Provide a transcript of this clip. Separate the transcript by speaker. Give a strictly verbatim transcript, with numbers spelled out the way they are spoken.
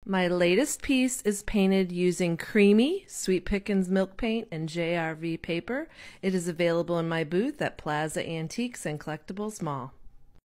Speaker 1: My latest piece is painted using Creamy, Sweet Pickins milk paint, and J R V paper. It is available in my booth at Plaza Antiques and Collectibles Mall.